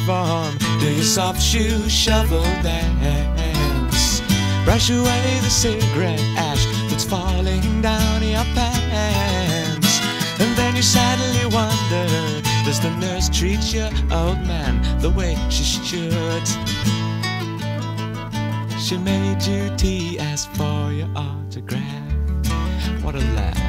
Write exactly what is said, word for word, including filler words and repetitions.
uniform, do your soft shoe shuffle dance, brush away the cigarette ash that's falling down your pants. And then you sadly wonder, does the nurse treat your old man the way she should? She made you tea, asked for your autograph. What a laugh.